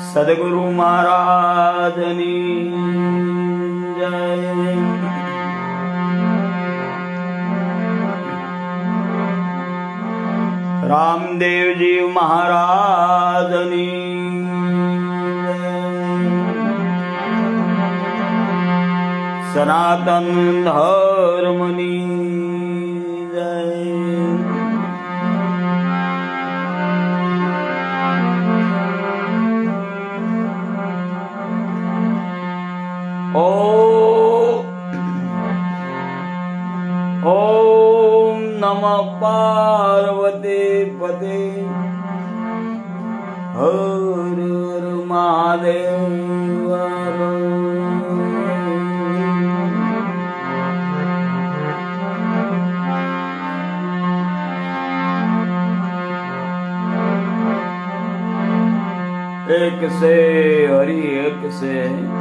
સદગુરુ મહારાજની જય। રામદેવજી મહારાજની જય। સનાતન ધર્મની જય। ઓમ નમઃ પાર્વતી પતે હર હર મહાદેવ। एक से हरि एक से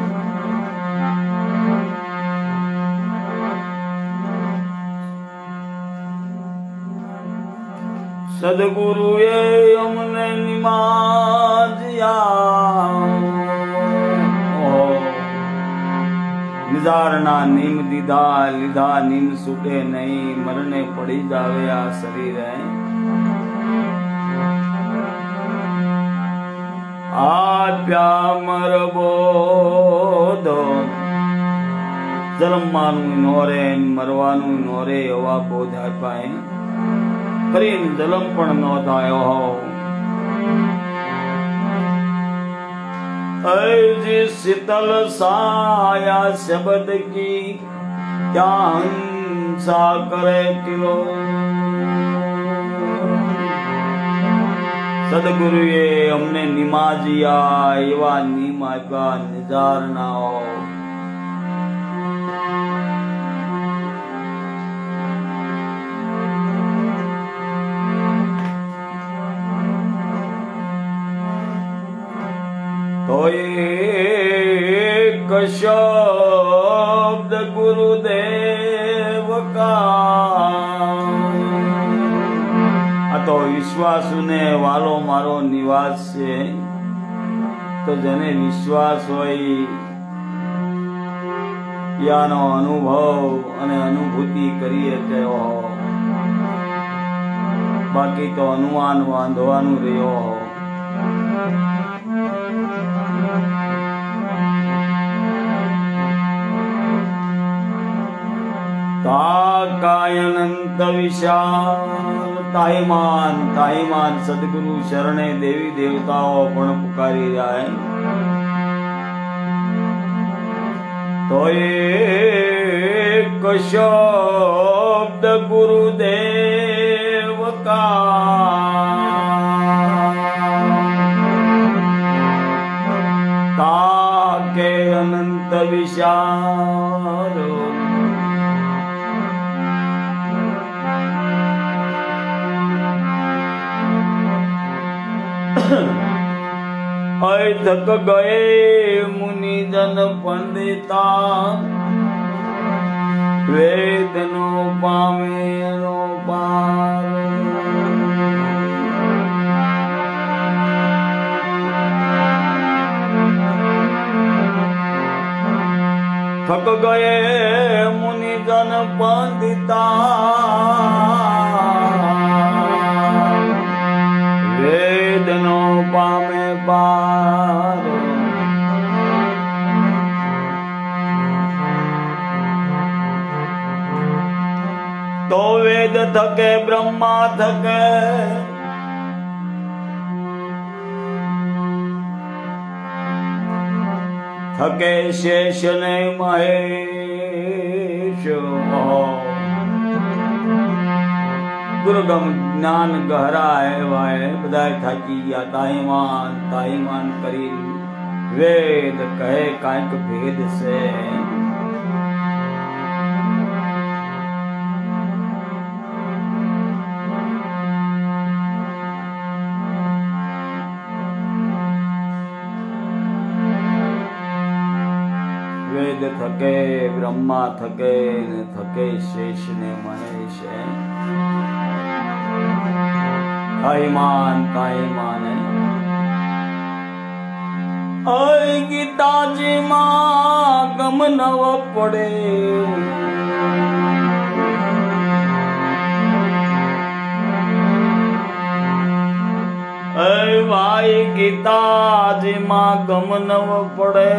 સદગુરુએ અમને નિમાજ્યા। નિજારના નીમ દીધા લીધા નીમ છૂટે નહીં મરને પડી જાવે આ શરીરે। આપ્યા મર બોધો જન્મવાનું નોરે મરવાનું નોરે એવા બોધ આપ્યા। ફરી જલમ પણ ન થયો હો। અજી શીતલ સાયા શબ્દ કી ત્યાં હંસા કરે કિલો। સદગુરુએ અમને નિમાજ્યા એવા નિમ આપ્યા નિજારના। તો એક શબ્દ ગુરુદેવ કા। આ તો વિશ્વાસુ ને વાલો મારો નિવાસ છે। તો જેને વિશ્વાસ હોય યાનો અનુભવ અને અનુભૂતિ કરીએ તેવો। બાકી તો અનુમાન બાંધવાનું રહ્યો। કાયનંત વિશાલ તાહિમાન તાહિમાન સદગુરુ શરણે દેવી દેવતાઓ પણ પુકારી જાય। તો એક શબ્દ ગુરુદેવ કા કે અનંત વિશાલ। અય થક ગયે મુનિ જન પંડિતા વેદ નો પામે નો પાર। થક ગયે મુનિ જન પંડિતા વેદ નો પામે પાર। તો વેદ થકે બ્રહ્મા થકે થકે શેષ ને મહેશ। ગુરુગમ જ્ઞાન ગહરા આવ્યા બધા થાકી ગયા। તાહિમાન તાહિમાન કરી વેદ કહે કાંઈક ભેદ છે। વેદ થકે બ્રહ્મા થકે ને થકે શેષ ને મહેશ। તાહિમાન તાહિમાન ગીતાજી માં ગમ નવ પડે ભાઈ ગીતાજી માં ગમ નવ પડે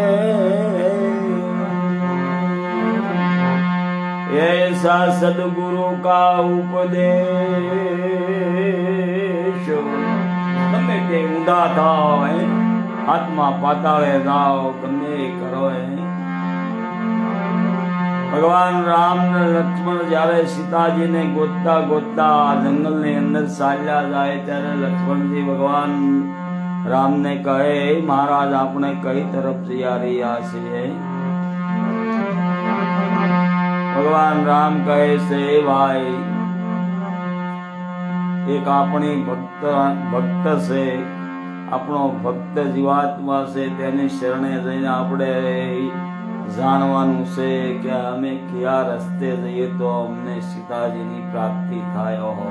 ऐसा सदगुरु का उपदेश गमे ते ऊंधा थाओ आत्मा पाताळे जाओ गमे करो भगवान राम ने लक्ष्मण जયારે सीताजी ने गोतता गोतता जंगल ने अंदर चाल्या जाए ત્યારે लक्ष्मण जी भगवान राम ने कहे महाराज आपने कई तरफ जा રહ્યા છે भगवान राम कहे से भाई एक अपनी भक्त से अपनो भक्त जीवात्मा से तेनी शरणे जईने आपणे जाणवानुं छे के अमे क्या रस्ते जईए तो अमने सीताजीनी प्राप्ति थाय हो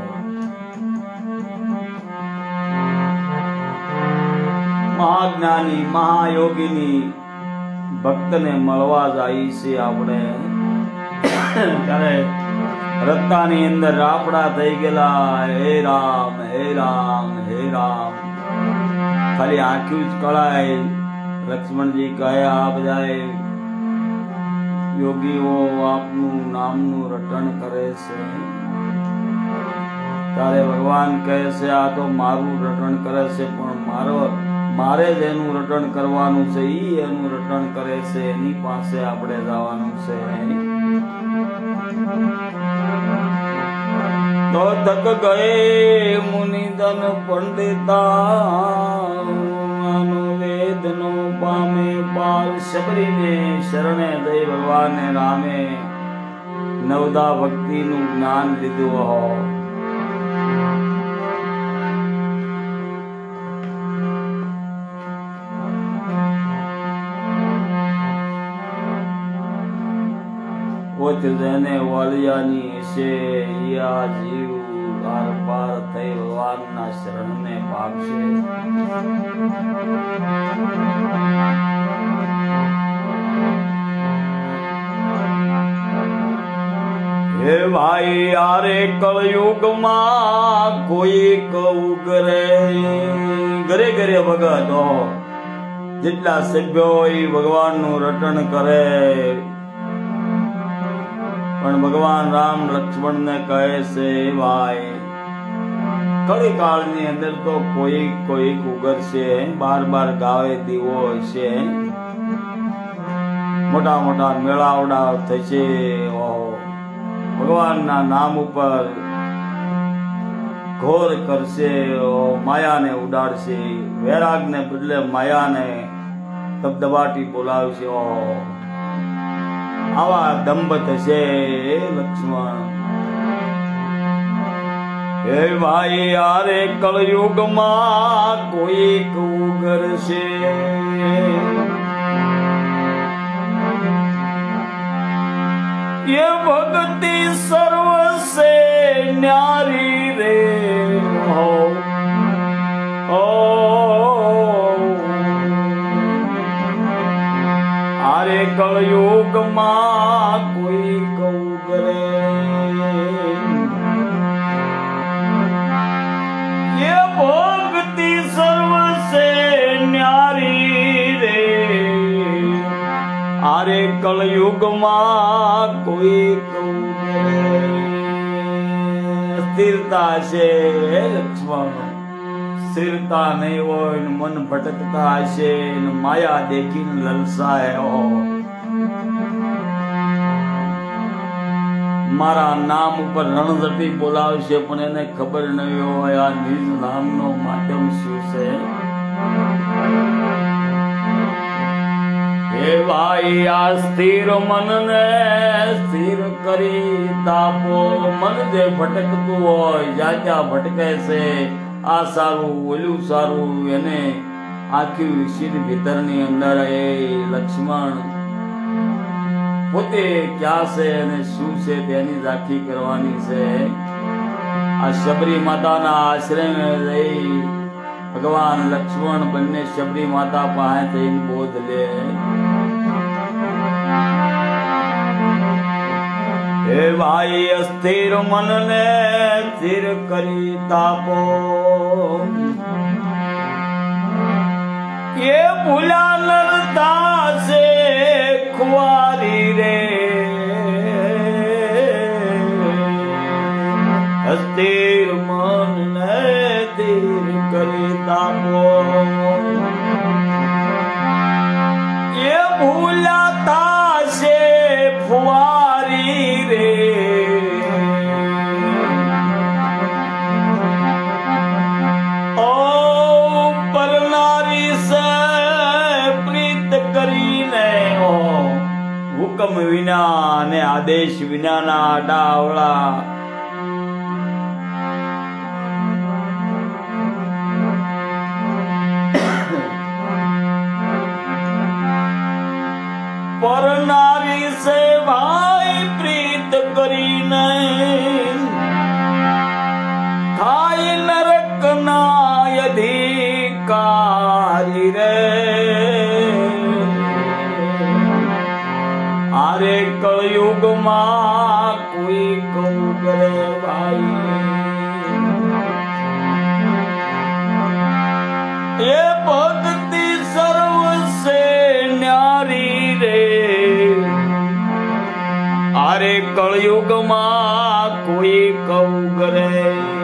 महाज्ञानी महायोगीनी भक्तने मळवा जाई छे आपणे ત્યારે રસ્તાની અંદર રાપડા થઈ ગયેલા હે રામ હે રામ હે રામ ખાલી આંખ્યું જ કળાય લક્ષ્મણજી કહે આ બધા યોગીઓ આપનું નામનું રટણ કરે છે ત્યારે ભગવાન કહે છે આ તો મારું રટણ કરે છે પણ મારે જ એનું રટણ કરવાનું છે ઈ એનું રટણ કરે છે એની પાસે આપણે જવાનું છે तो तक गए मुनि दन पंडिता वेद नो पामे पाल शबरी ने शरणे दई भगवान ने रामे नवदा भक्ति नु ज्ञान लीधु हो જેને વાલિયાની છે યા જીવ આર પાર થઈ ભગવાનના શરણને પામશે હે ભાઈ આરે કળયુગમાં કોઈ કઉગરે ઘરે ઘરે ભગત જેટલા સભ્યો હોય ભગવાનનું રટણ કરે પણ ભગવાન રામ લક્ષ્મણ ને કહે છે ભાઈ કળી કાળ ની અંદર તો કોઈ ઉગરશે બાર ગાવે દીવો હશે મોટા મોટા મેળાવડા થશે ભગવાન ના નામ ઉપર ઘોર કરશે માયાને ઉડાડશે વૈરાગ ને બદલે માયાને દબદબાટી બોલાવશે આવા દંભ થશે લક્ષ્મણ હે ભાઈ આરે કળયુગમાં કોઈ ઉગરશે ये भक्ति सर्व से न्यारी रे हो आरे कलयुग मां कोई कौगरे ये भक्ति सर्व से न्यारी रे आरे कलयुग मां कोई स्थिरता છે લક્ષ્મણ સ્થિરતા નહીં હોય મન ભટકતા હશે માયા દેખીને લલસાય મારા નામ ઉપર રણઝટી બોલાવશે પણ એને ખબર નહીં હોય આ નિજ નામનો માધ્યમ શું છે હે ભાઈ આ સ્થિર મનને સ્થિર કરી તાપો મન જે ભટકતું હોય જ્યાં જ્યાં ભટકે છે આ સારું ઓલું સારું એને આખી શિર ભીતરની અંદર એ લક્ષ્મણ પોતે ક્યાં છે અને શું છે તેની ઝાંખી કરવાની છે આ શબરી માતાના આશ્રમે રહી भगवान लक्ष्मण बन्ने शबरी माता पाए थईन बोध ले। हे भाई अस्थिर मन ने स्थिर करी तापो, ये भूला नरता से खुआरी रे। अस्थिर मन ने स्थिर करी तापो, ये भूला था से फुआरी रे। ओ पर नारी से प्रीत करीने ओ हुकम विना ने आदेश विना ना डावड़ा। पर नारी से भाई प्रीत करी नहीं, थाई नरक ना अधिकारी रे। आरे कलयुग मां कोई कहू करे भाई, ये भक्ति सर्व से न्यारी रे। आरे कलयुग मां कोई कहू करे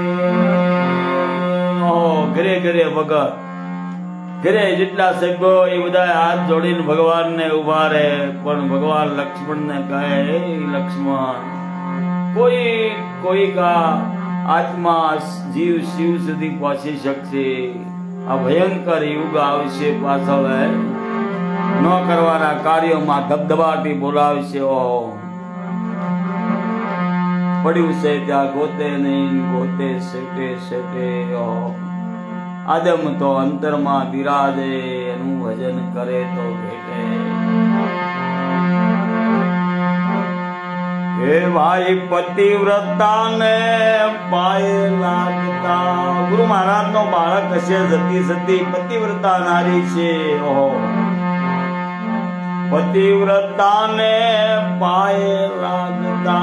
ओ घरे घरे भगत घरे जेटला सगो ए बधाय हाथ जोड़ीने भगवान ने उभा रहे, पण भगवान लक्ष्मण ने कहे लक्ष्मण कोई का आत्मा जीव शिव सुधी पहुंची शकशे। आ भयंकर युग आवशे, पाछळ न करवाना कार्यों में धबधबाटी बोलावशे। ओ पड्યું છે ત્યાં ગોતે નહીં, ગોતે સેટે સેટે ओ आदम तो अंतर में बिराजे, एनु भजन करे तो भेटे। हे भाई पतिव्रता ने पाए लागता। गुरु महाराज नो बाळक हशे जती सती पतिव्रता नारी छे। ओहो पतिव्रता ने पाए लागता,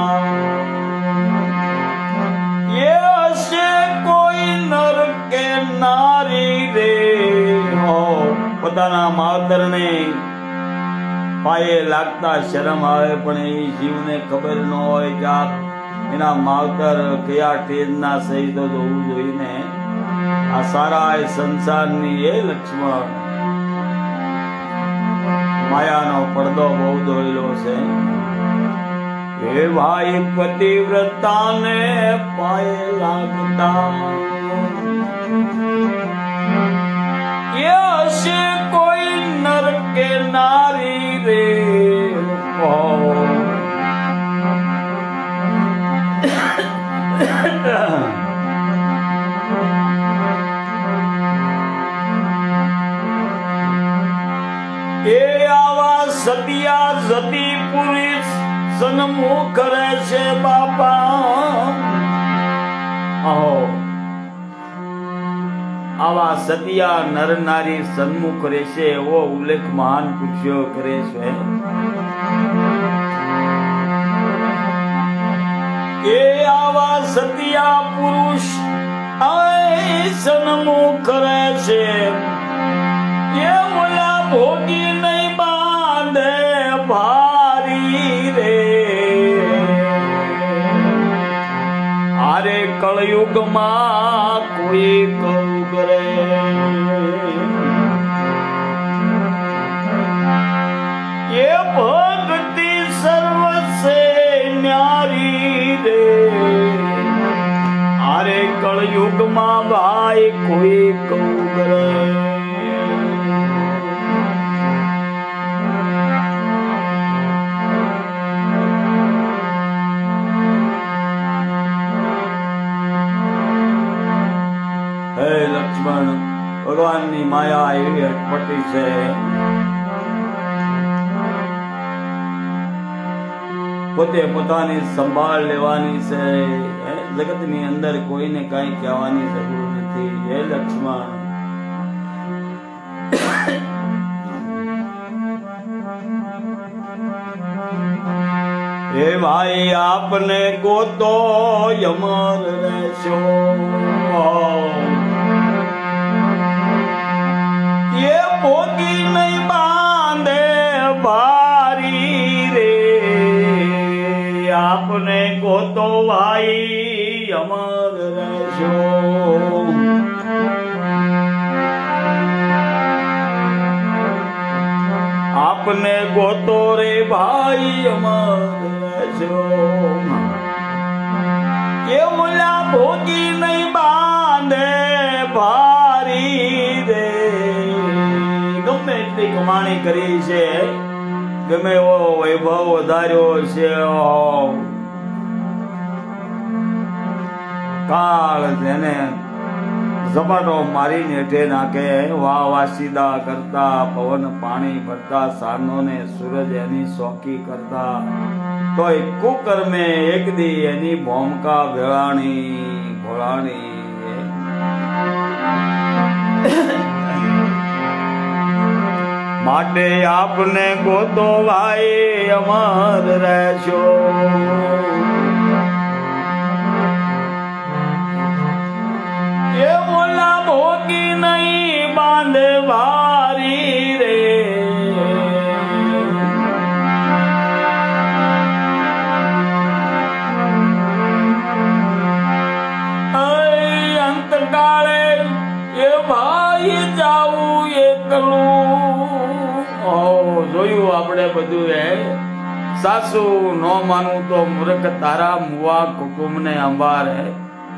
ये हशे कोई नर के नारी रे। हो पोताना मावतर ने पाए लागता शरम आवे, पण ए जीव ने खबर न होय के एना मावतर कया टेजना सही तो जोवुं जोईने। आ सारा संसारनी ए लक्ष्मण मायानो પડદો બહુ દોયલો છે। हे भाई पतिव्रता ने पाए लागता, ये हशे कोई नर के नारी रे। ये आवा सतिया जती पुरुष सन्मुख रहशे बापा। आवा सतिया नर नारी सन्मुख रहशे एवो उल्लेख महान पुरुषो करे छे। ये आवा सतिया पुरुष आए सन्मुख रहशे, ये मोला भोगी नहीं बांधे भारी रे। आरे कलयुग मां कोई कहू करे, ये भक्ति सर्व से न्यारी रे। आरे कलयुग मां भाई कोई कहू करे। लक्ष्मण भगवान नी माया एवी अटपटी छे। पोते पोतानी संभाळ लेवानी छे। जगत नी अंदर कोई ने कई कहेवानी जरूर नथी। हे लक्ष्मण हे भाई आपने को तो यमर रहशो, ये भोगी नहीं बांधे भारी रे, आपने को तो भाई यमर रहशो। आपने गोतो रे भाई अमर ये मुला भोगी नहीं बांधे भारी रे, गमे એટલી કમાણી કરી છે, ગમે એવો વૈભવ વધાર્યો છે, કાળ જેને ઝપાટો મારીને હેઠે નાખે, વાહ વાસીદા કરતા, પવન પાણી ભરતા, સાનો ને સૂરજ એની શોકી કરતા, તો કુકર્મે એક દી એની ભોમકા ભેળાણી ભોળાણી। માટે આપને ગોતો ભાઈ અમર રહેશો, ये मोला भोगी नहीं बांधे भारी रे, अंत काले ये भाई जाऊ एकલું। જોયું આપણે બધું હે, સાસુ નો માનું તો મૂર્ખ તારા મુવા કુટુંબ ને અંબાર હે,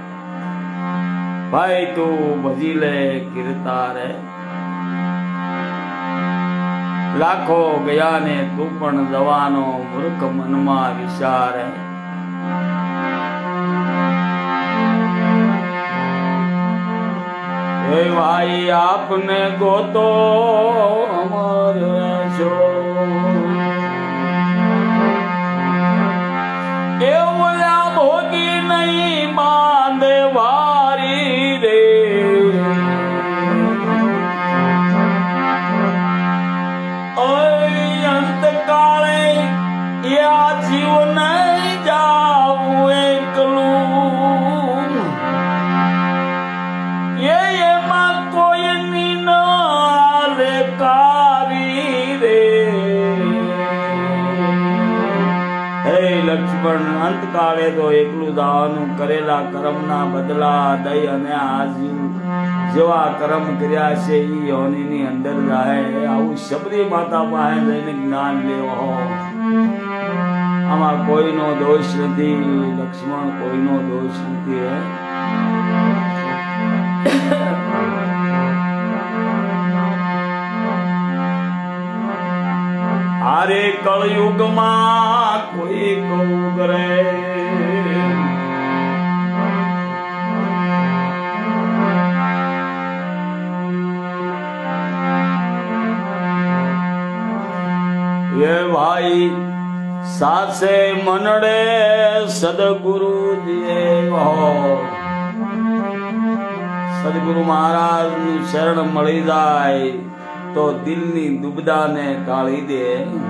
भाई तू भजी ले कीर्तार है, लाखो गया ने तू पण जवानो मूर्ख मनमा विचार है। हे भाई आपने गोतो अमर रहशो, ए ओला भोगी नहीं बांधे भारी रे, अंत काले या जीव नहीं जाऊं एकલું, ये मां कोई नी नाले कारी रे। हे लक्ष्मण अंत काले तो एकલું જવાનું, કરેલા કર્મના બદલા દઈ અને આજીવ જેવા કર્મ કર્યા છે એ યોનિની અંદર જાય, આવું શબરી માતા પાસે જઈને જ્ઞાન લેવો। આમાં કોઈનો દોષ નથી લક્ષ્મણ, કોઈનો દોષ નથી। આરે કળયુગમાં કોઈ કહું કરે, ये भाई सासे मनड़े सदगुरु दिए हो, सदगुरु महाराज નું શરણ મળી જાય તો દિલની દુબદાને ટાળી દે।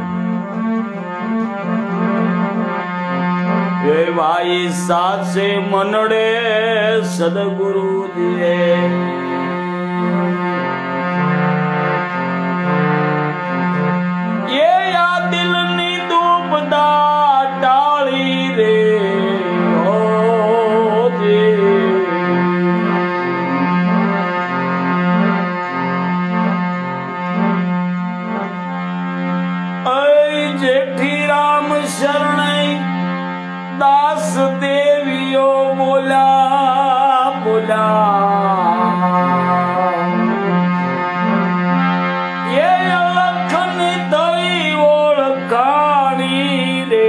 એ ભાઈ સાસે મનડે સદગુરુ દિએ, ये या દિલની દુબદા ટાળી રે, ઓ જી जेठी राम शरण दास देवियो बोला बोला, ये लखन दई ओळखाणी रे,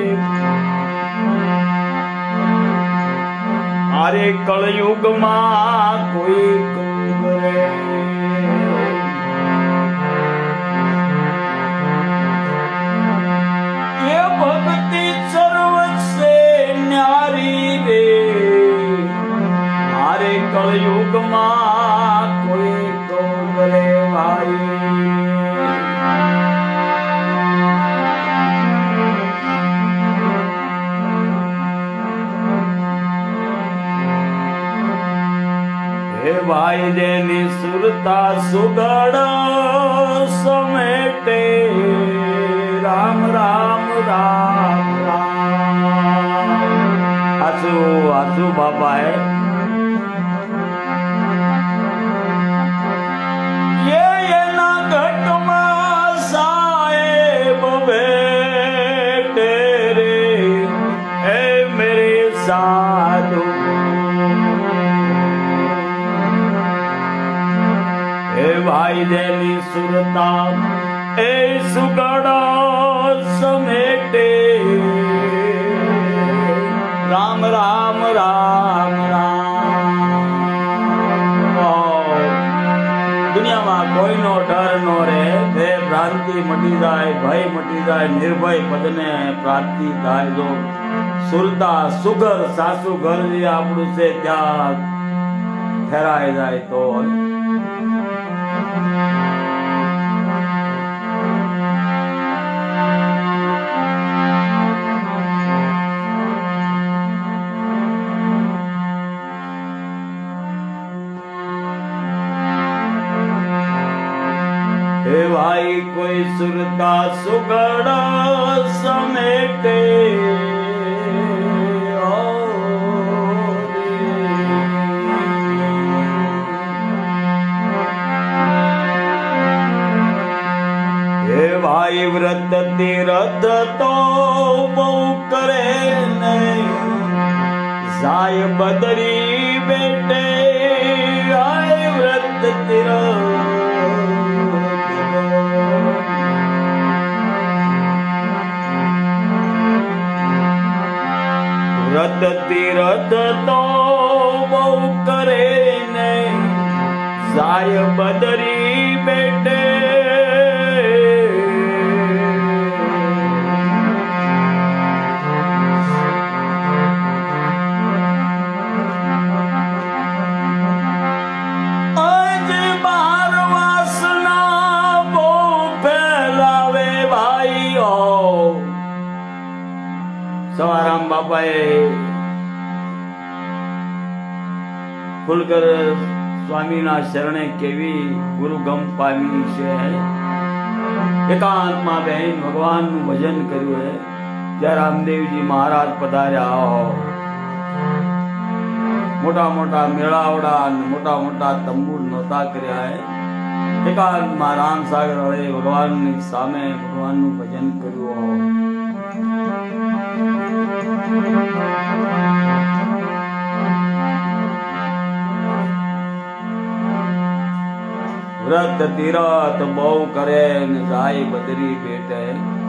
अरे कलयुग માં કોઈ કરે, भक्ति सर्वसे न्यारी रे, अरे कलयुग માં કોઈ તો કરે भाई। हे भाई जेनी सुरता सुगड़ समेटे राम राम राम राम। आसू आसू बाबा है ये ना घटमा साहेब बेटे रे ए मेरे साधु। भाई देनी सुरता ए सुगड़ा समेटे राम राम राम राम। दुनिया में कोई नो डर नो रे भे भ्रांति मटी जाए भय मटी जाए निर्भय पदने प्राप्ति थाय जो सुरता सुगर सासु घर जी आपणु से त्या ठहराए जाए तो हे भाई कोई सुरता सुगड़ा समेटे हे भाई व्रत तीरथ तो बहु करे नहीं जाय बदरी बेटे आए व्रत तीरथ व्रत तीरथ तो बहु करे नहीं जाय बदरी बेटे। आज बार वासना बहु फैलावे भाई हो। सवाराम बापाए खुलकर स्वामी ना शरणे केवी गुरु गम पामी से एकांत में बहन भगवान नु भजन कर्यु है। जय रामदेव जी महाराज पधार्या हो। मोटा मोटा मेळावड़ा मोटा मोटा तंबू नोता कर्या है। एकांत में राम सागर वाले भगवान ने सामे भगवान नु भजन कर्यु हो। व्रत तीरथ बहु करे न जाय बदरी बेटे।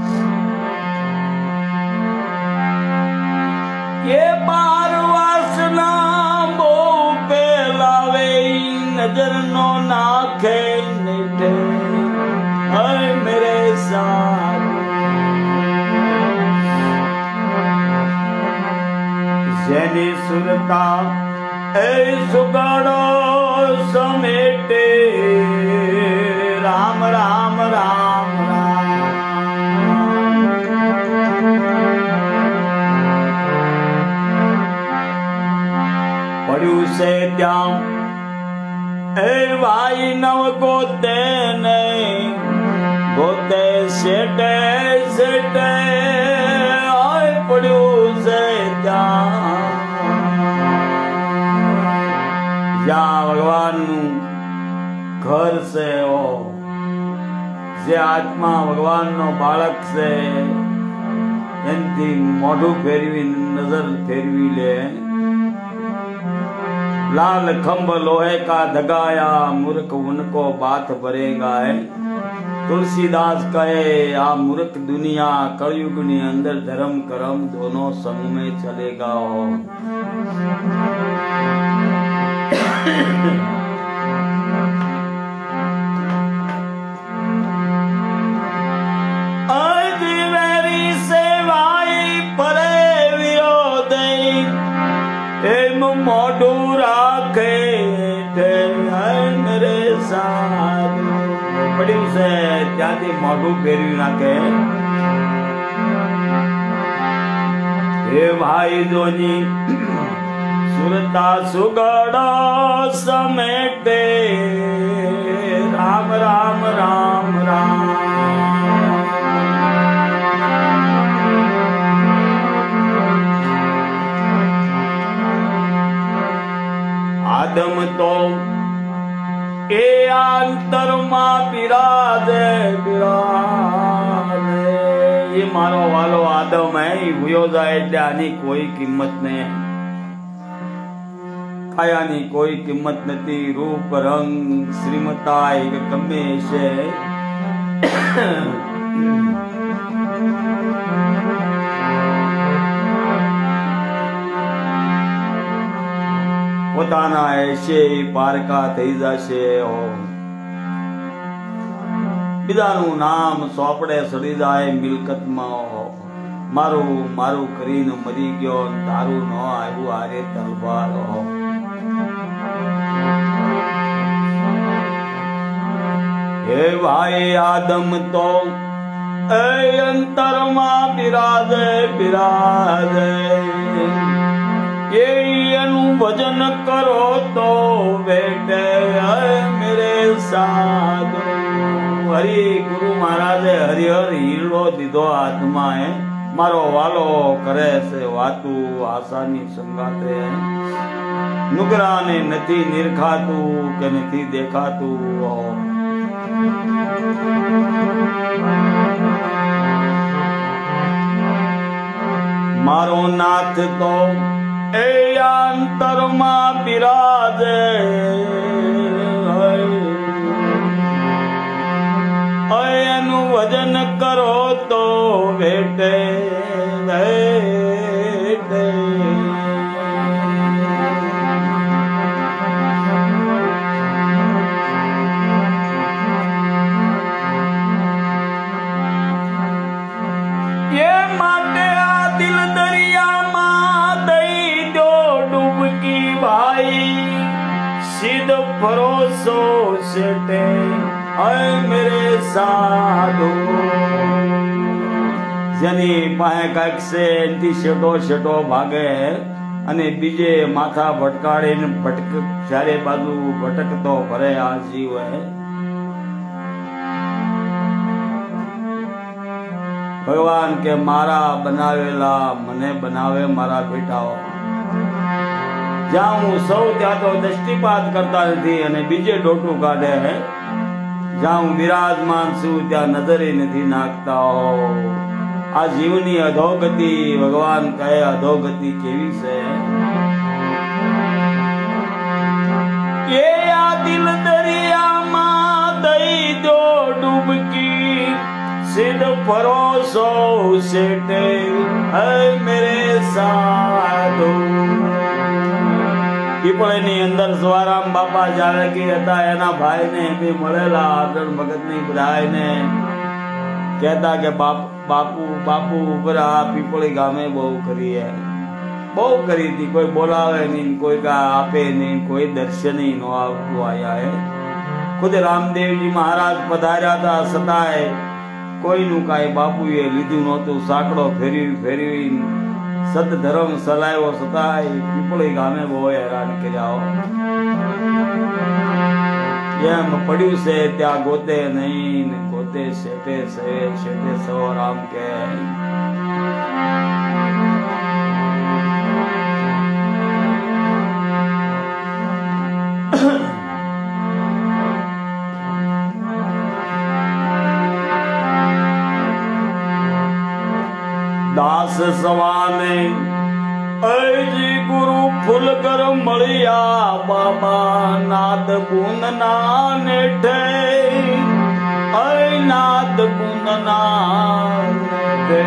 ये बार वासना बहु पेलावे नजर नो नाखे निठे हाय मेरे साथ। जेनी सुरता ए सुगड़ो समेटे राम राम राम राम। पड़ू से त्यां ए भाई नव गोते नहीं गोते सेटे सेटे आए पड़ू से त्यां या भगवान नु घर से हो जे आत्मा भगवान नो बालक से एनथी मोढू फेरवी नजर फेरवी ले। लाल खंभ लोहे का दगाया मूर्ख उनको बात भरेगा है। तुलसीदास कहे आ मूर्ख दुनिया कलयुग नी अंदर धर्म कर्म दोनों संग में चलेगा हो। मोडू राखे मेरे साथ बड़ी से त्यादी मोडू फेरवी नाखे। हे भाई दोनी સુરતા સુગડ સમેટે રામ રામ રામ રામ આદમ તો એ અંતરમાં બિરાજે બિરાજે એ મારો વાલો આદમ હે ભૂયો જાય એટલે આની કોઈ કિંમત નહીં કાયાની કોઈ કિંમત નથી રૂપ રંગ શ્રીમતાય ગમે છે પોતાના એશે પારકા થઈ જશે બીજાનું નામ સોપડે સડી જાય મિલકતમાં મારું મારું કરીને મરી ગયો તારું ન આવ્યું આરે તલવાર હે ભાઈ આદમ તો એ અંતરમાં બિરાજે બિરાજે એનું ભજન કરો તો બેટે મેરે સાધુ હરિ ગુરુ મહારાજે હરિહર હીરો દીધો હાથમાં હે મારો વાલો કરે છે વાતું આશાની સંગાતે નુગરાને નથી નિરખાતું કે નથી દેખાતું મારો નાથ તો એ અંતરમાં બિરાજે એનું ભજન કરો તો બેટે બેટે એ માટે આ દિલ દરિયામાં દઈ દો ડૂબકી ભાઈ સીધ ભરોસો સેટે અય મેરે સાધુ જેની પાસે કાંઈક છે એનથી શેટો શેટો ભાગે અને બીજે માથા ભટકાડીને ભટક ચારે બાજુ ભટકતો ભરે આ જીવ ભગવાન કે મારા બનાવેલા મને બનાવે મારા બેટાઓ જ્યાં હું સૌ ત્યાં તો દૃષ્ટિપાત કરતા નથી અને બીજે ડોટું કાઢે જ્યાં હું બિરાજમાન છું ત્યાં નજરે નથી નાખતા આ જીવની અધોગતિ ભગવાન કહે અધોગતિ કેવી છે એ આ દિલ દરિયામાં દઈ દો ડૂબકી સિદ્ધ ભરોસો સેટે હે મેરે સાધુ પીપળની અંદર સવારામ બાપા જાનકી હતા એના ભાઈને બી મળેલા આગળ ભગતની બધાને કહેતા કે બાપુ બાપુ ઉપર આ પીપળી ગામે બહુ કરી હતી કોઈ બોલાવે નહીં કોઈ આપે નહીં કોઈ દર્શન ન આવતું આયા ખુદ રામદેવજી મહારાજ પધાર્યા હતા છતાંય કોઈનું કાંઈ બાપુએ લીધું નહોતું સાંકડો ફેરવી ફેરવી સત ધર્મ સલાયો છતાંય પીપળી ગામે બહુ હેરાન કર્યા જેમ પડ્યું છે ત્યાં ગોતે નહીં ગોતે શેઠે શેઠે સૌ રામ કે દાસ સવાને અજી ગુરુ ફૂલકર મળ્યા બાબા નાદ ગુણ ના નેઠે નાદ ગુણ ના નેઠે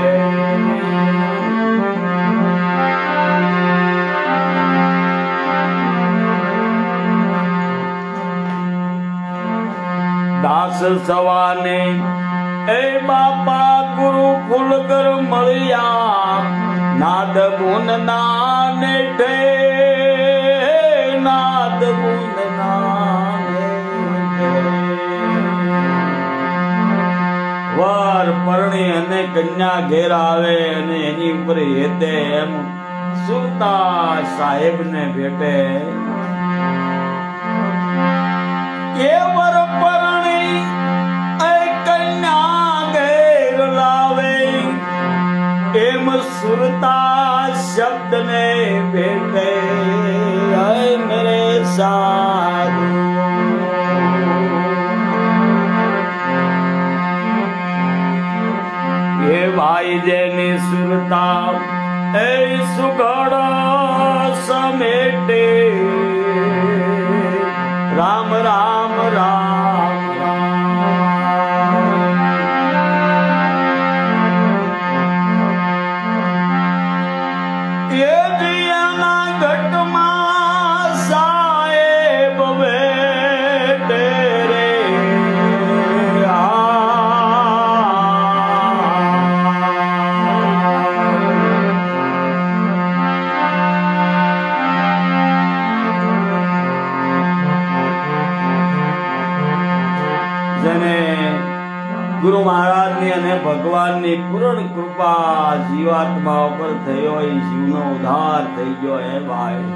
દાસ સવાને એ બાપા ગુરુ ફૂલકર મળ્યા નાદ ગુણ ના નેઠે નાદ ગુણ ના વર પરણી અને કન્યા ઘેર આવે અને એની ઉપર હેતે એમ સુરતા સાહેબ ને ભેટે એ વર પરણી કન્યા ઘેર લાવે એમ સુરતા શબ્દ ને ભેટે મેરે સાધુ એ ભાઈ જેની સુરતા એ સુગડ સમેટે રામ રામ રામ એ દિયાના ઘટમાં સાહેબ બેઠે રે ગુરુ મહારાજની અને ભગવાનની પૂર્ણ કૃપા જીવાત્મા ઉપર થયો એ જીવનો ઉદ્ધાર થઈ ગયો હે ભાઈ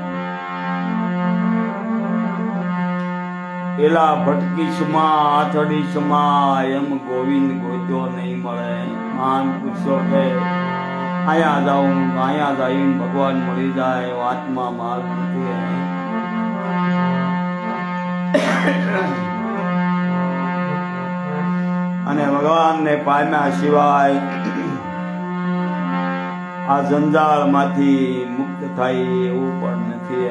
એલા ભટકીશમાં આથડીશમાં એમ ગોવિંદ ગોત્યો નહીં મળે માન પૂછો કે અહીંયા જાઉં અહીંયા જઈને ભગવાન મળી જાય વાતમાં માલ નથી અને ભગવાનને પામ્યા સિવાય આ જંજાળ માંથી મુક્ત થાય એવું પણ નથી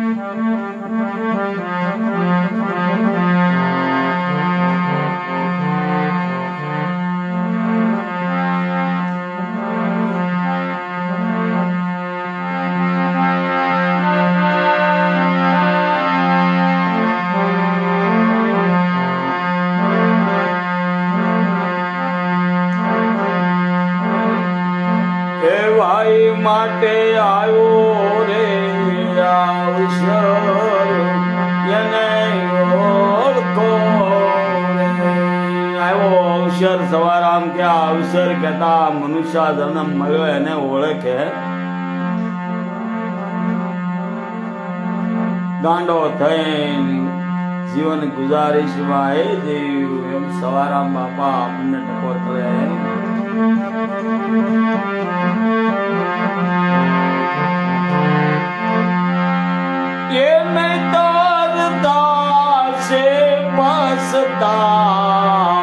માટે આવ્યો રે અવસર એને ઓળખો રે આવ્યો અવસર સવારામ કે અવસર કહેતા મનુષ્ય જન્મ મળ્યો એને ઓળખે ગાંડો થઈને જીવન ગુજારીશ માં એ જીવ એમ સવારામ બાપા આપણને ટકોર કરે ये मैं तारता से बसता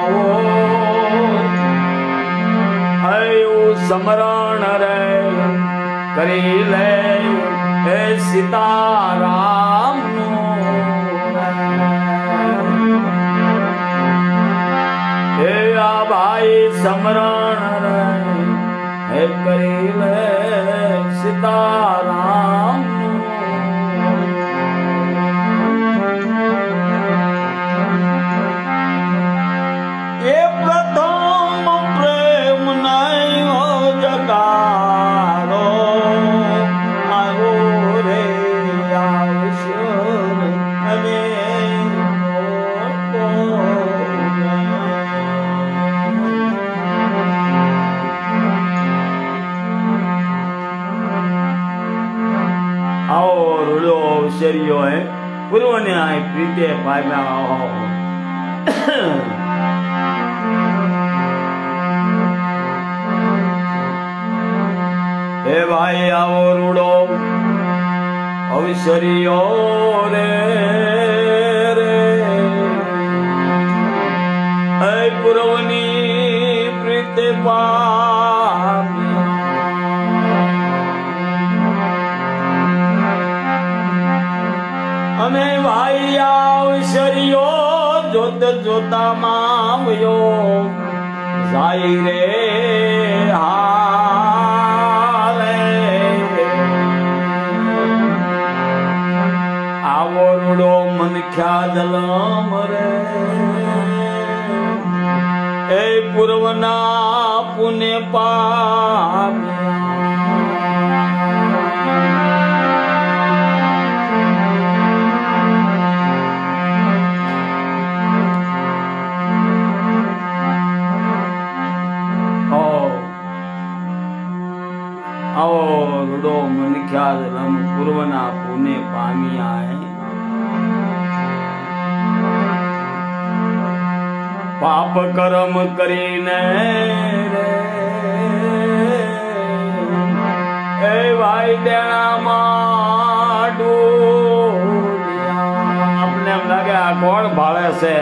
हूँ समरण रे કરી લે હે સીતારામ હે આ ભાઈ સમરણ રે હે કરી લે સીતારામ એ પ્રથમ પ્રેમ નહીં હો જગાડો આવ્યો રે આવશે અને આવો રૂડો અવસરીઓ હે પૂર્વને આ પ્રીતે પામ્યા હે ભાઈ આવો રૂડો અવસરીઓ રે હે પૂર્વની પ્રીતે અને ભાઈ અવસરીઓ જોત જોતામાં આવ્યો જાય રે આવો રૂડો મન ખ્યાદલમ રે એ પૂર્વના પુણ્ય પામ્યા આવો રૂડો પાપ કર્મ કરીને રે એ ભાઈ દેણામાં ડૂબ્યા. આપને એમ લાગે આ કોણ ભાળે છે?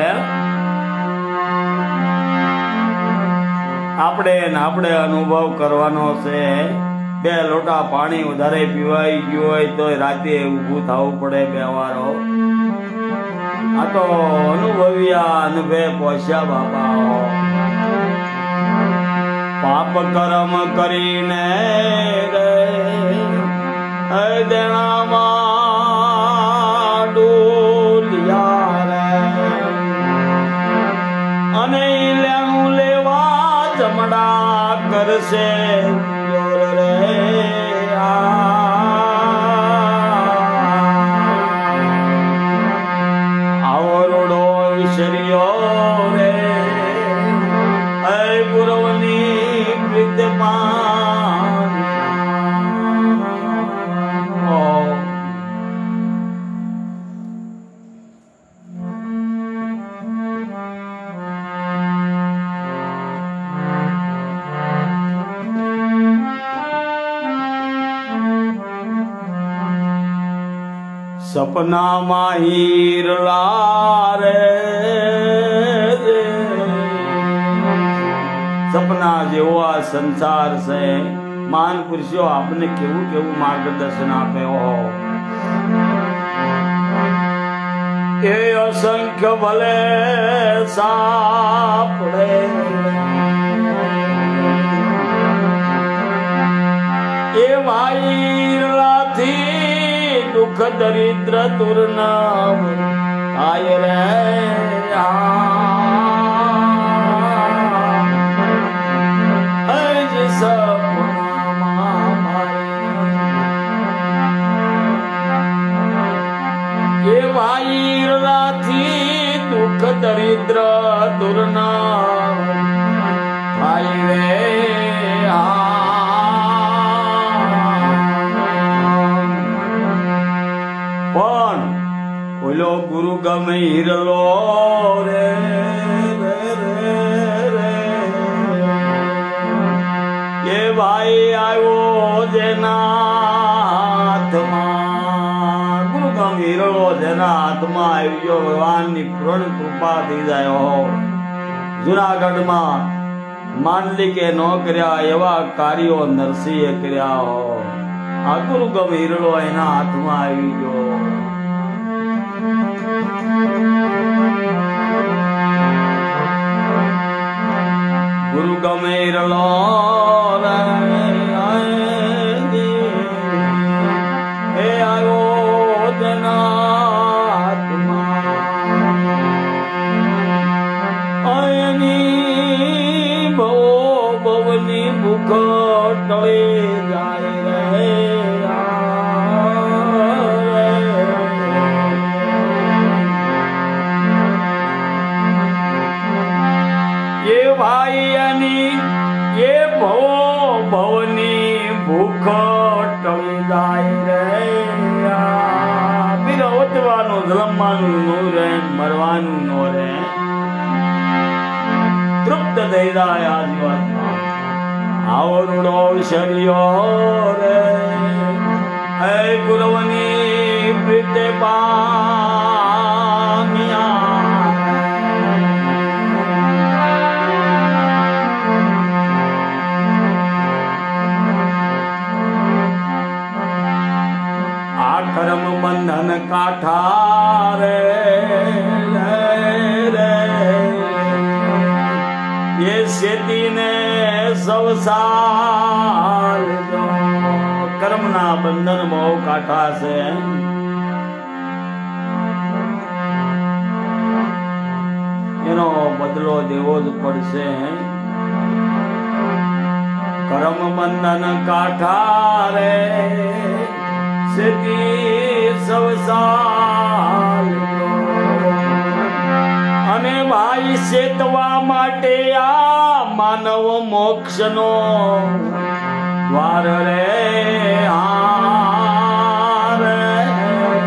આપણે અનુભવ કરવાનો છે. 2 લોટા પાણી વધારે પીવાઈ ગયું હોય તો રાતે ઊભું થવું પડે 2 વારો. આ તો અનુભવ્યા અનુભવે પહોંચ્યા બાપા. પાપ કર્મ કરીને રે દેણામાં ડોલિયા રે અને લેણું લેવા જમડા કરશે રે. આવરોડો વિસર્યો રે ગુરવની પ્રીતમાં. સપનામાં હીરલા રે સપના જેવો આ સંસાર છે. મહાન પુરુષો આપને કેવું કેવું માર્ગદર્શન આપે. એ અસંખ્ય ભલે સાપડે એ વાયરલાથી દુઃખ દરિદ્ર દૂર ના થાય રે. એ વાયરલાથી દુઃખ દરિદ્ર દૂર ના થાય રે. ઓલો ગુરુ ગમે હિરલો રે એ ભાઈ આવ્યો જેના હાથમાં. ગુરુ ગમે હિરલો જેના હાથમાં આવી ગયો. ભગવાનની પૂર્ણ કૃપા થઈ જાય. જુનાગઢમાં માંડલિકે ન કર્યા એવા કાર્યો નરસિંહે કર્યા. આ ગુરુ ગમે હિરલો એના હાથમાં આવી ગયો. ગુરુ ગમે હિરલો એ આવ્યો જનાત્મા. એની ભવની ભૂખ ટળી જાય રે. એ ભાઈ એ ભવની ભૂખ ટળી જાય રે. બિરવતવાનું જલમવાનું નો રે મરવાનું નો રે. તૃપ્ત થઈ જાય આ દિવસમાં. આવરુડો વિસર્યો રે હે ગુરુવની પ્રીતે પામ્યા. કર્મ બંધન કાઠા રે એ શેતીને સવસાલ. કર્મના બંધન બહુ કાઠા છે. એનો બદલો દેવો જ પડશે. કર્મ બંધન કાઠા રે અને ભાઈ સેતવા માટે આ માનવ મોક્ષ નો દ્વાર રે.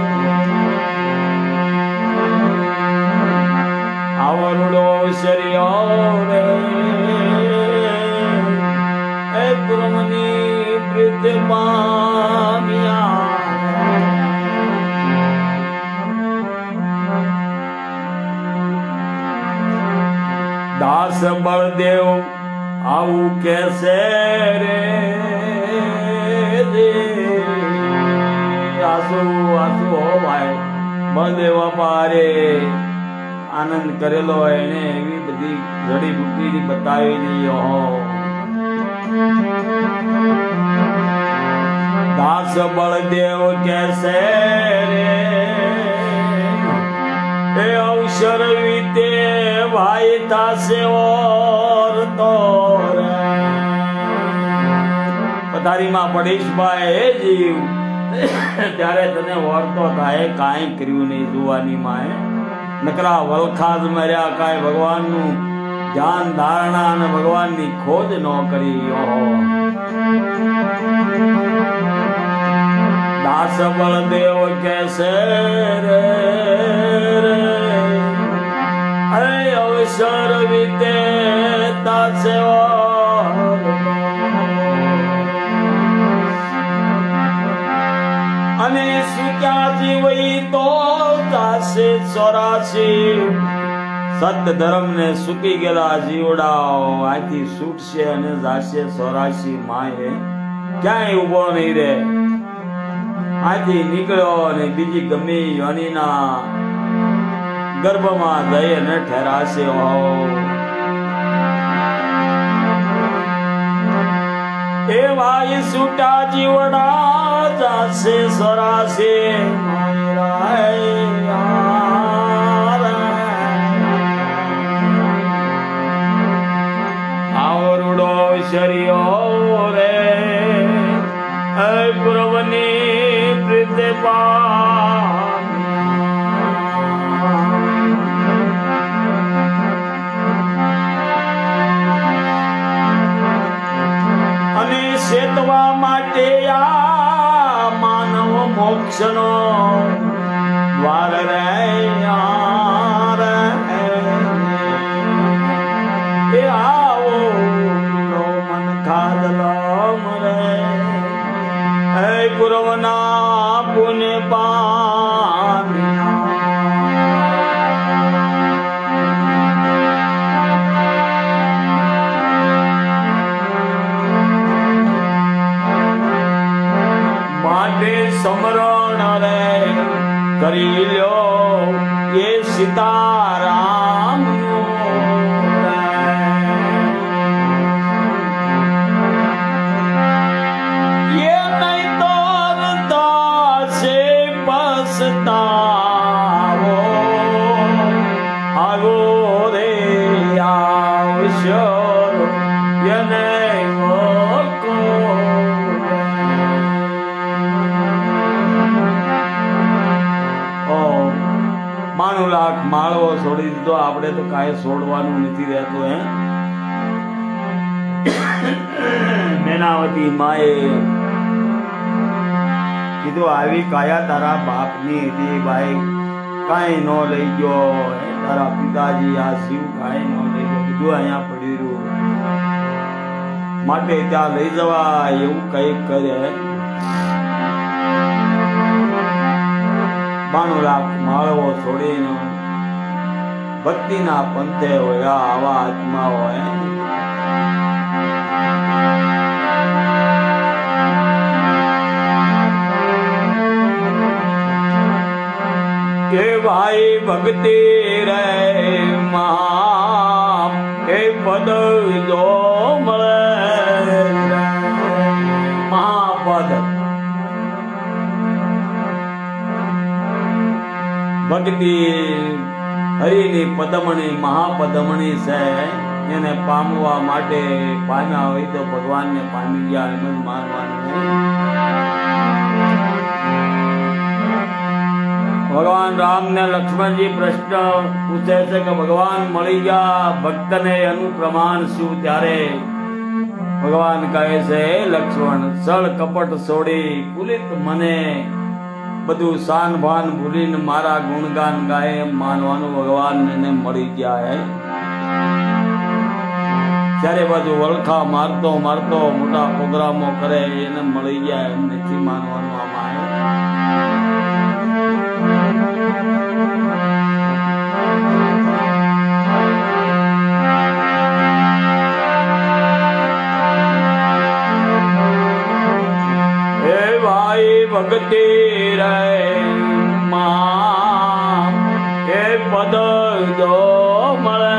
આવરડો શરીર દાસ બળદેવ આવું કેસે રે આસુ આસુ હો ભાઈ બળદેવ પારે આનંદ કરેલો એને એવી બધી જડીબુટી બતાવેલી હો દાસ બળદેવ કેસે રે એ અવસર વીતે ભાઈ તાસે ઓર તો પથારીમાં પડીશ ભાઈ હે જીવ ત્યારે તને ઓરતો થાય કાંઈ કર્યું નહીં જુવાની માં નકરા વલખાદ મર્યા કાંઈ ભગવાનનું ધ્યાન ધારણા અને ભગવાનની ખોજ ન કરી દાસ બળદેવ કેસે રે અરે અવસર વીતે તાસે અને સુક્યા જીવઈ તો તાસે 84 સત્ય ધર્મ ને સુકી ગયેલા જીવડાઓ આથી છૂટશે અને જાશે 84 માએ ક્યાંય ઉભો નહીં રે આથી નીકળ્યો અને બીજી ગમે યોનીના ગર્ભમાં જઈ અને ઠેરાશે એ ભાઈ છૂટા જીવડા જાશે 84 આવરુડો શરીયો રે પૂર્વની પ્રીતે અને સેતવા માટે આ માનવ મોક્ષનો દ્વાર રે એ આવો મન ખાદલો મરે હે પૂર્વના પુને માટે સમરણ રે કરી લ્યો એ સીતારામ માળવો છોડી દીધો આપણે તો કાંઈ છોડવાનું નથી રહેતું હે મેનાવતી માએ કીધું આવી કાયા તારા બાપની હતી ભાઈ કાંઈ ન લઈ ગયો તારા પિતાજી આ શિવ કાંઈ ન લઈ ગયો કીધું અહીંયા પડી રહ્યું માટે ત્યાં લઈ જવા એવું કંઈક કરે 92 લાખ માળવો છોડીને ભક્તિના પંથે હોય આવા આત્મા હોય કે ભાઈ ભક્તિ રે મહા એ પદ જો મળે મહાપદ ભક્તિ હરિની પદમણી મહાપદમણી છે એને પામવા માટે પામ્યા હોય તો ભગવાનને પામી ગયા એમ જ માનવાનું ભગવાન રામ ને લક્ષ્મણજી પ્રશ્ન પૂછે છે કે ભગવાન મળી ગયા ભક્તને એનું પ્રમાણ શું ત્યારે ભગવાન કહે છે લક્ષ્મણ સળ કપટ છોડી પુલિત મને બધું શાન ભાન ભૂલીને મારા ગુણગાન ગાય એમ માનવાનું ભગવાન એને મળી ગયા હે ત્યારે બધું વળખા મારતો મારતો મોટા પ્રોગ્રામો કરે એને મળી ગયા એમ નથી માનવાનું આમાં જો મળે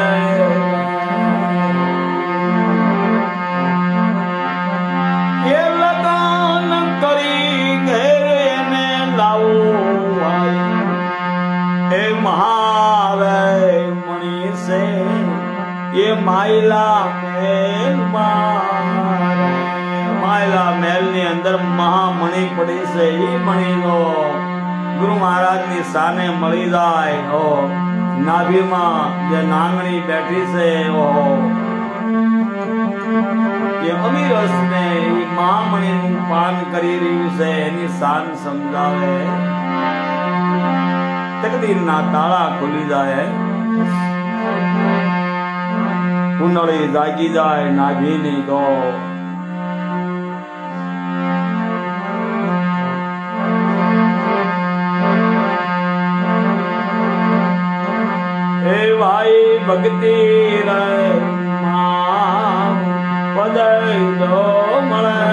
એ લગન કરી ઘેર એને લાવું એ મહાવે મણી છે એ માયલા મહેલ ની અંદર મહામણી પડી છે એ મણી નો ગુરુ મહારાજ ની સાને મળી જાય નાભીમાં જે નાંગણી બેઠી છે એ અમીરસ ને એ મહામણી નું પાન કરી રહ્યું છે એની શાન સમજાવે તકદીર ના તાળા ખુલી જાય કુંડળી જાગી જાય નાભી ની તો એ ભાઈ ભક્તિ રે પદ જો મળે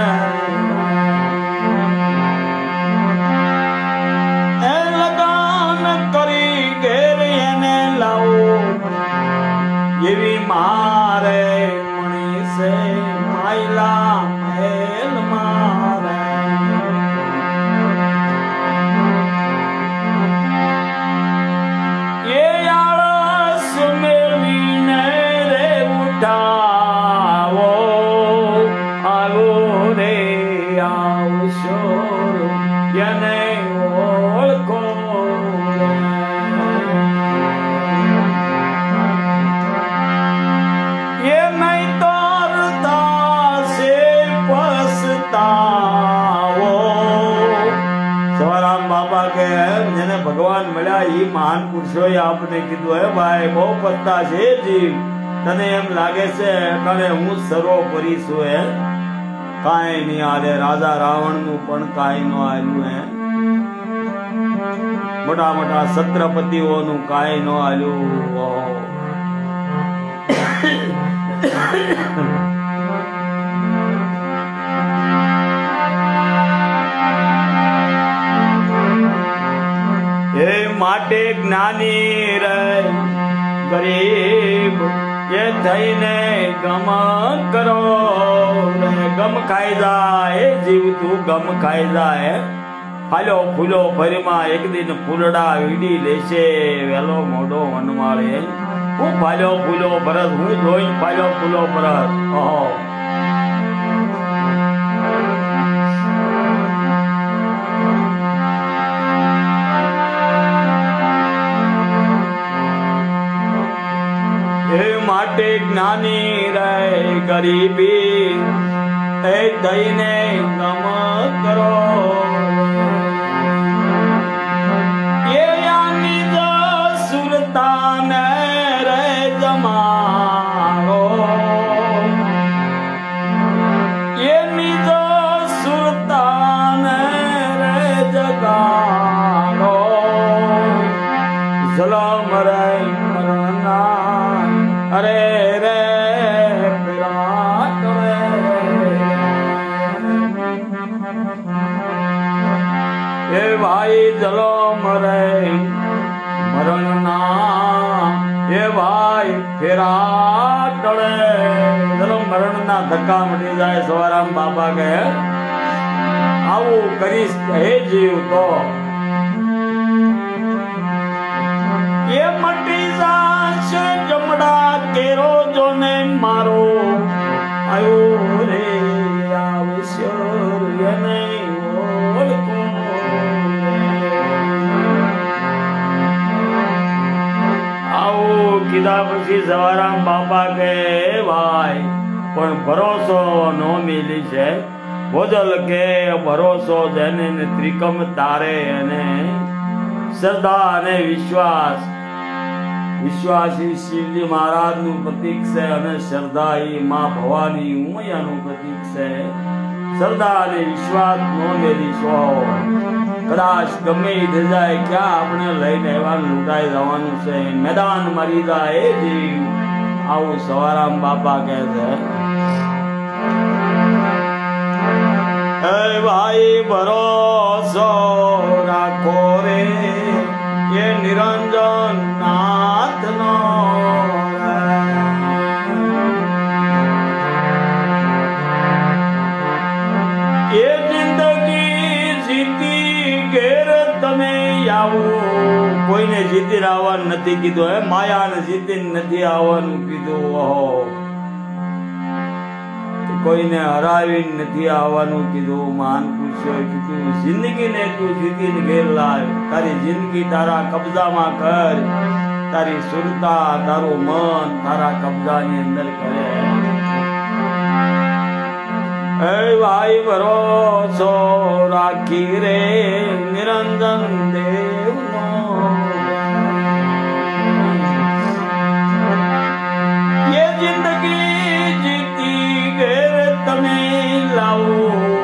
એ લગાન કરી ઘેર એને લાવું એવી મારે મણી છે માયલા મહેલ મારે એ આળસ મેળવીને રે ઉઠાવો આવો રે આવશો એને ઓળખો જેને ભગવાન મળ્યા એ મહાન પુરુષોએ આપને કીધું હે ભાઈ બહુ પત્તા છે જીવ તને એમ લાગે છે તને હું સર્વોપરી છું હે કાંઈ નહીં આલે રાજા રાવણ નું પણ કાંઈ ન આવ્યું હે મોટા મોટા છત્રપતિઓનું કાંઈ ન આવ્યું એ માટે જ્ઞાની રે ગરીબ એ થઈને ગમ કરો રે ગમ ખાઈ જાય જીવ તું ગમ ખાઈ જાય ફાલો ફૂલો ફરીમાં એક દિન ફૂલડા વીડી લેશે વેલો મોડો વનમાળે હું ફાલો ફૂલો ભરત હું જોઈ ફાલો ફૂલો ભરત માટે જ્ઞાની રે ગરીબી એ દઈને ગમ કરો એ યાની જ સુરતાને રે જમાડો એની જ સુરતાને રે જગાડો જલમ રે મરણા અરે રે વિરાટ રે એ ભાઈ જલો મરે મરણ ના એ ભાઈ ફેરા ટળે જલો મરણ ના ધક્કા મટી જાય સવારામ બાબા કહે આવું કરીશ હે જીવ તો એ મટી જાશે જમડા કેરો જોને મારો આયો રે આવશે એને ઓળખો આવું કીધા પછી સવારામ બાપા કે ભાઈ પણ ભરોસો નો મિલી છે ભોજલ કે ભરોસો જેને ત્રિકમ તારે અને શ્રદ્ધા અને વિશ્વાસ વિશ્વાસી શિવજી મહારાજ નું પ્રતીક છે અને શ્રદ્ધા એ માં ભવાની ઉમૈયા નું પ્રતીક છે શ્રદ્ધા અને વિશ્વાસ નો મેળીશો કદાચ ગમે થઈ જાય ક્યાં આપણે લઈને આવવાનું લૂંટાઈ જવાનું છે મેદાન મરી જાય એ જીવ આવું સવારામ બાપા કહે છે એ ભાઈ ભરોસો રાખો રે એ નિરંજન ના જીતીને આવવાનું નથી કીધું, હે માયાને જીતીને નથી આવવાનું કીધું, ઓહો કોઈને હરાવીને નથી આવવાનું કીધું. મહાન પુરુષોએ કીધું જિંદગીને તું જીતીને ઘેર લાવ, તારી જિંદગી તારા કબજામાં કર, તારી સુરતા તારું મન તારા કબજાની અંદર કરે. હે ભાઈ ભરોસો રાખી રે નિરંજન દેવનો, ये जिंदगी जीती घेर તમે લાવો.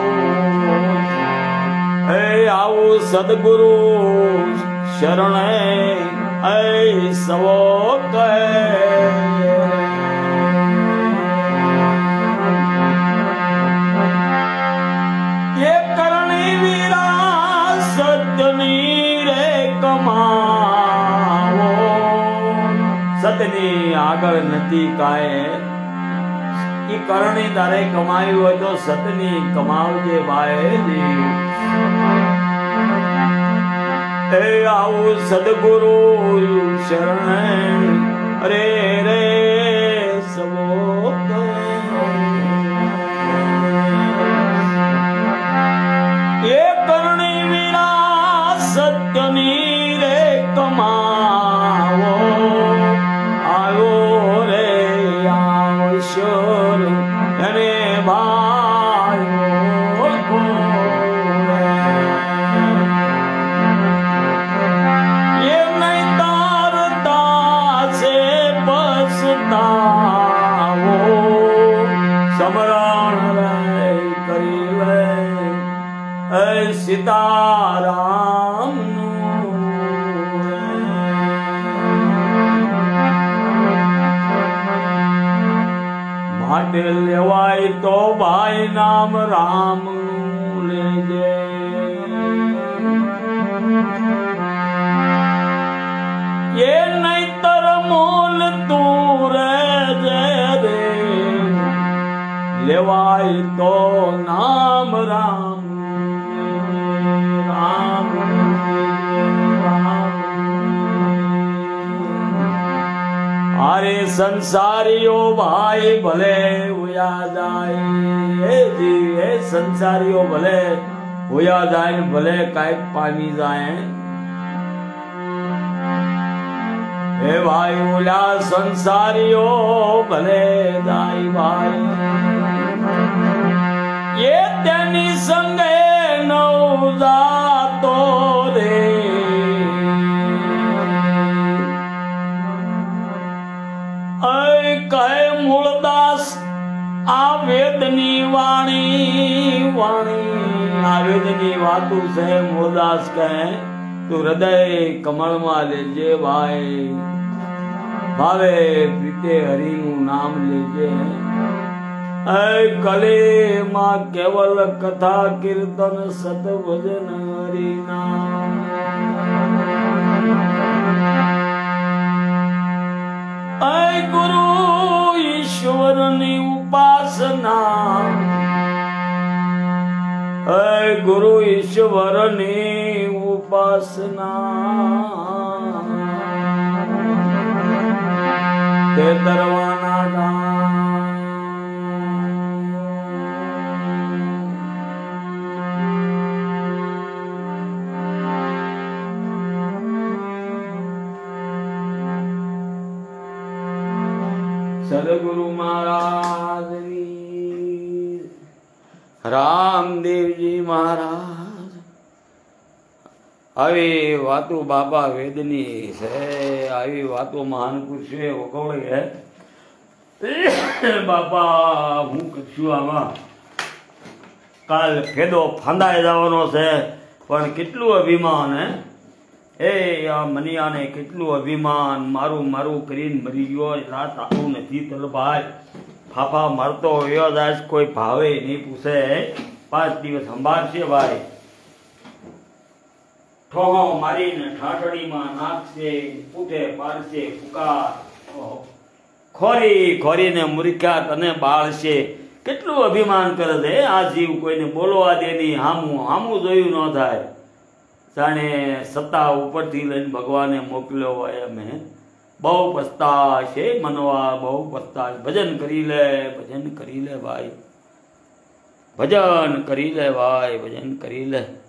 હે આવું સદગુરુ શરણે એ સવો કહે. ये करणी वीरा सत्यनी रे कमाવો. સતની આગળ નથી કાય, ઈ કરણી તારે કમાવી હોય તો સતની કમાવજે ભાઈ. એ આવું સદગુરુ શરણે અરે રે સવો એ કરણી વિના સત્યની રે કમાવો. આવ્યો રે આવશોર અને ભાઈ એ નહીં તારતા છે પછતાવો. સમરણ રે કરી લે એ સીતારામ. માટે લેવાય તો ભાઈ નામ રામ લેજે. એ નહીતર મોલ તું રેજે રે. લેવાય તો નામ રામ રામ રામ. અરે સંસારીઓ ભાઈ ભલે હોયા જાય, એ સંસારીઓ ભલે હોયા જાય ને ભલે કાંઈક પામી જાય. હે ભાઈ ઓલા સંસારીઓ ભલે જાય ભાઈ, એ તેની સંગે નવ જાતો રે. કહે મૂળદાસ આ વેદની વાણી વાણી, આ વેદની વાતું છે. મૂળદાસ કહે તું હૃદય કમળમાં લેજે ભાઈ, ભાવે પ્રીતે હરિનું નામ લેજે. કલે માં કેવલ કથા કીર્તન સત ભજન હરિનામ. ગુરુ ઈશ્વરની ઉપાસના, ગુરુ ઈશ્વરની ઉપાસના તે દરવાના સદગુરુ મહારાજની, રામદેવજી મહારાજ. આવી વાતો બાબા વેદની છે, આવી વાતો મહાન પુરુષે વખોડે છે. બાપા હું કરશું આમાં, કાલ ફેદો ફાંદાઈ જવાનો છે, પણ કેટલું અભિમાન હે આ મનિયાને, કેટલું અભિમાન. મારું મારું કરીને મરી ગયો, રાત આવું નથી તલભાઈ. ફાફા મારતો વયો દાસ, કોઈ ભાવે નહીં પૂછે. 5 દિવસ સંભાળશે ભાઈ. ઠોહો મારીને ઠાઠડીમાં નાખશે, પૂઠે પાડશે ફુકાર, ખોરી ખોરીને મૂર્ખ્યા તને બાળશે. કેટલું અભિમાન કરે છે આ જીવ, કોઈને બોલવા દે નહીં, હામું હામું જોયું ન થાય. જાણે સત્તા ઉપરથી લઈને ભગવાને મોકલ્યો હોય અમે બહુ પસ્તાશ હે મનવા બહુ પસ્તાશ ભજન કરી લે ભાઈ ભજન કરી લે ભાઈ ભજન કરી લે